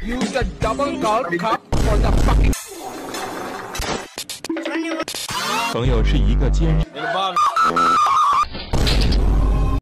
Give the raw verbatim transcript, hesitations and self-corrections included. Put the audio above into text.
Use the double golf cup for the fucking. 朋友是一个坚。